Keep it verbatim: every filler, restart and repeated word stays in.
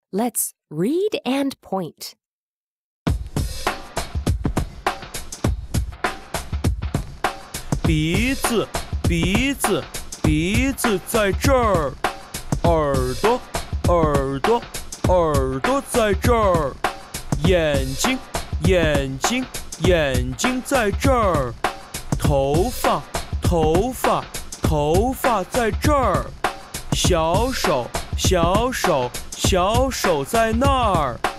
Let's read and point. 鼻子，鼻子，鼻子在这儿。耳朵，耳朵，耳朵在这儿。眼睛，眼睛，眼睛在这儿。头发，头发，头发在这儿。小手，小手，小手在那儿。